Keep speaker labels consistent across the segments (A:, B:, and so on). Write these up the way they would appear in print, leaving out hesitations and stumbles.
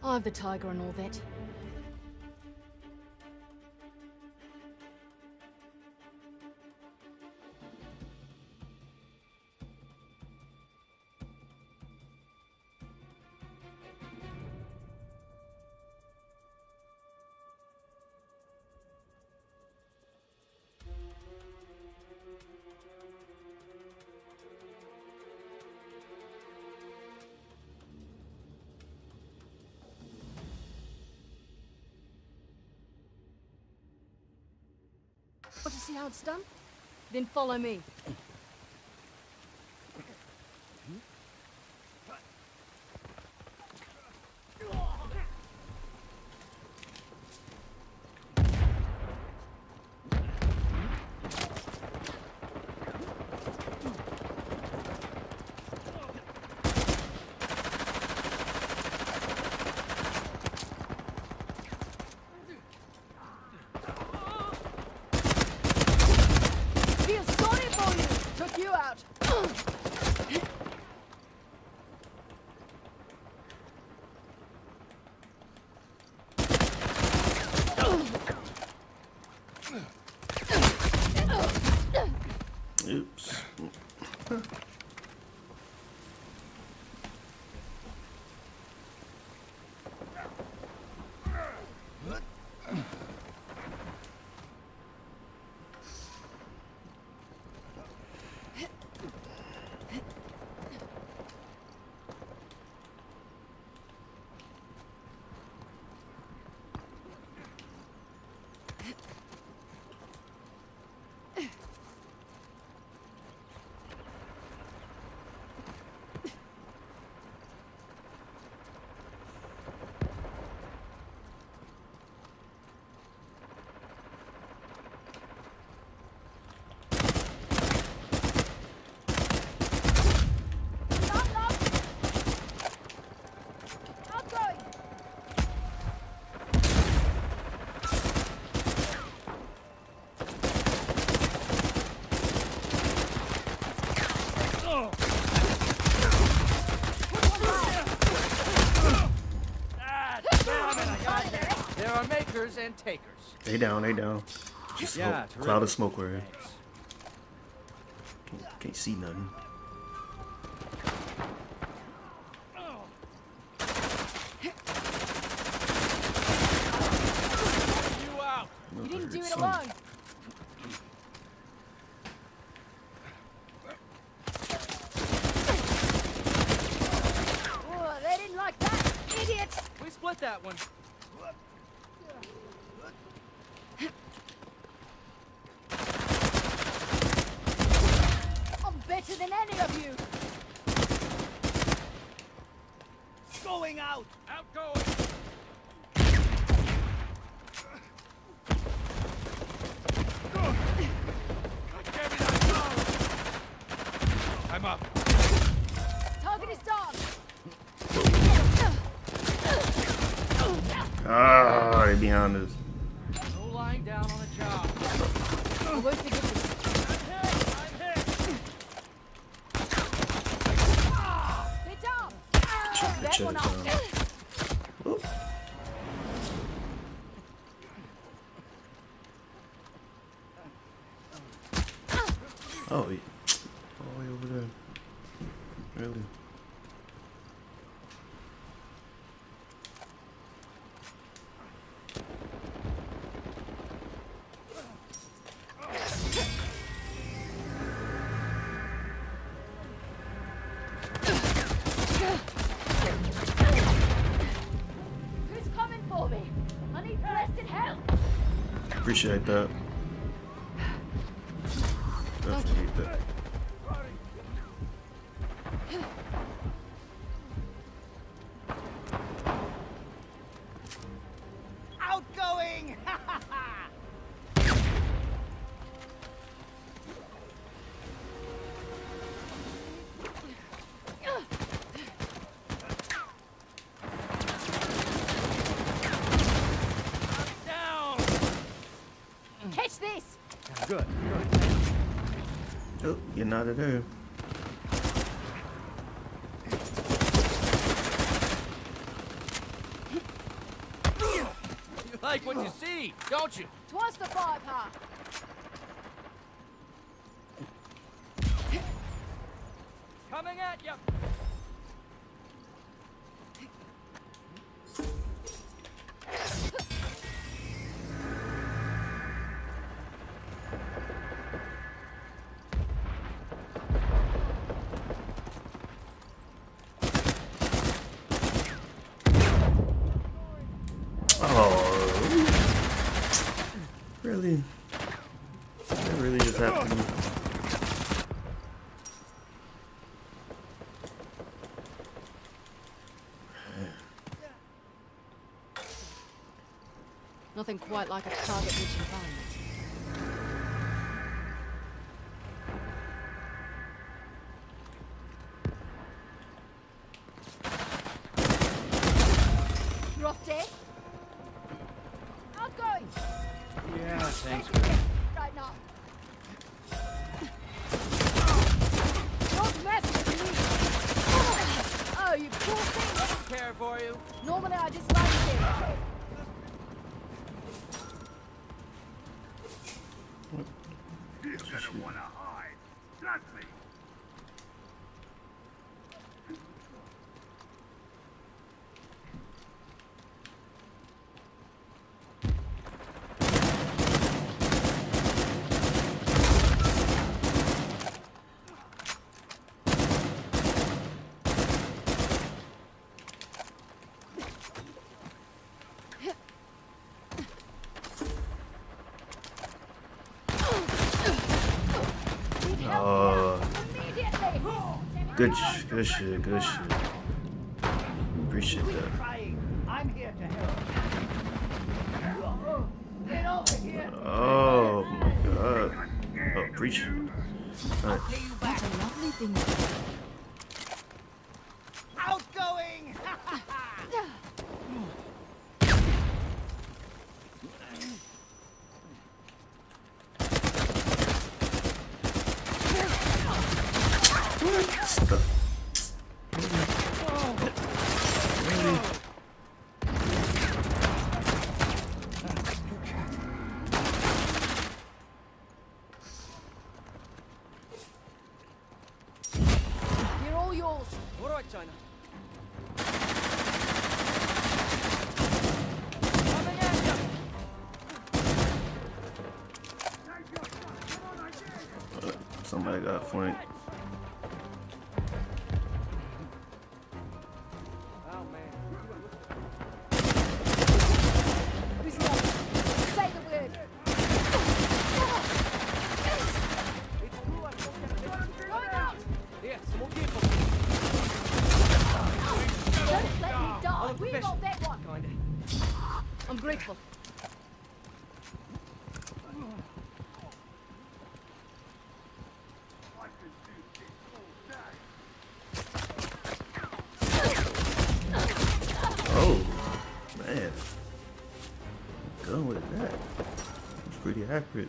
A: Eye of the tiger and all that. Want to see how it's done? Then follow me. You out.
B: Oops.
C: There are makers and takers.
B: They down, they down. Just
C: Yeah,
B: cloud of smoke right here. Can't see nothing.
C: You out.
A: You didn't do it alone. Oh, they didn't like that, idiots.
C: We split that one.
A: I'm better than any of you.
C: Going out. Outgoing. I'm up.
A: Target is down.
B: Ah, they're behind us.
C: No lying down on a job.
A: I won't forget this.
C: I'm hit.
A: They're down.
B: Check
A: That one
B: it
A: off.
B: down. Oop. Oh, all the way over there. Really?
A: Who's coming for me? I need blasted help.
B: Appreciate that. Definitely need that.
C: Outgoing. Down.
A: Catch this.
C: Good.
B: Oh, you're not there.
C: Like what you see, don't you?
A: Twice the firepower.
C: Coming at you.
B: Oh, really? That really just happened.
A: Nothing quite like a target-rich environment. Rough day? Outgoing!
C: Yeah, thanks.
A: Right now. Don't mess with me! Oh, you poor thing!
C: Care for you.
A: Normally I dislike it.
D: You're gonna wanna hide. Trust me.
B: Good shit, good shit. Appreciate that.
C: Crying. I'm here to help. Get over here.
B: Oh my god. Oh, appreciate it. Nice.
A: What a lovely thing.
C: Outgoing.
B: Stuff. Really?
A: You're all yours.
C: All right, China. Coming at you.
B: Somebody got flanked.
C: Oh man.
A: Who's next? Say the word.
C: It's cool. I'm
A: Going out.
C: Here, some more people.
A: Don't let me die.
C: Oh,
A: We
C: fish.
A: got that one.
C: Kinda.
A: I'm grateful.
B: Oh, man. Gun with that. It's pretty accurate.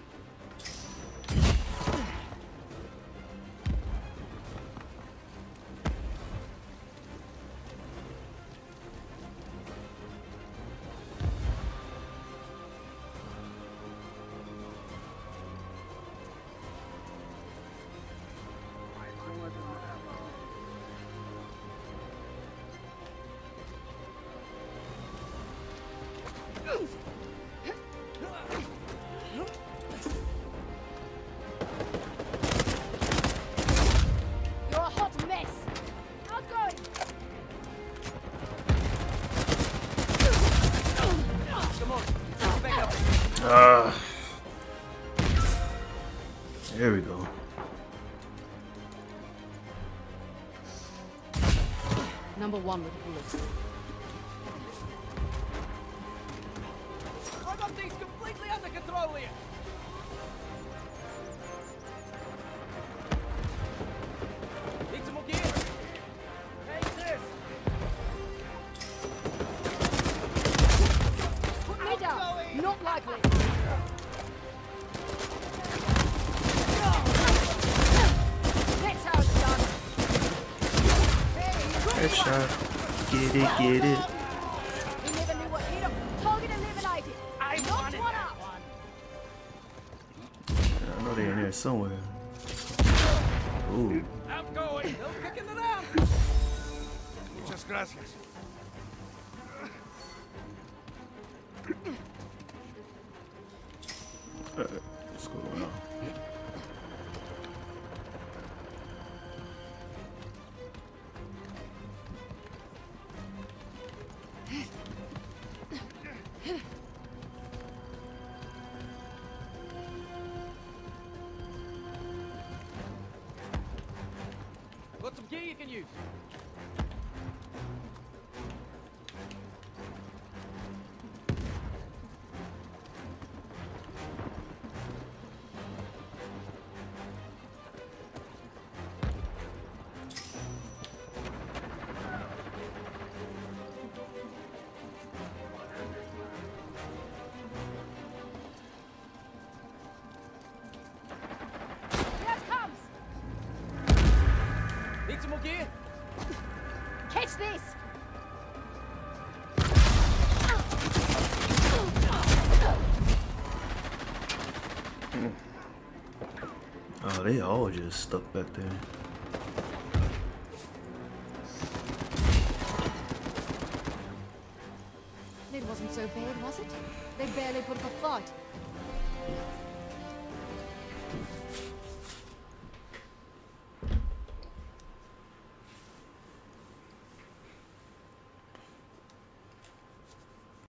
A: You're a hot mess. Outgoing.
C: Come on. Get back up.
B: Ah. There we go.
A: Number one with bullets.
C: I got things completely under control here. Need some more gear. Take this.
A: Put me down.
C: Outgoing.
A: Not likely. That's how it's done.
B: Headshot. Get it, get it.
A: He never knew what hit him. Target eliminated.
B: they in there somewhere. Ooh.
C: Outgoing. No kicking it out.
D: Muchas gracias.
B: What's going on?
C: Got some gear you can use.
A: Here it comes!
C: Need some more gear?
A: Catch this!
B: Oh, they all just stuck back there.
A: It wasn't so bad, was it? They barely put up a fight.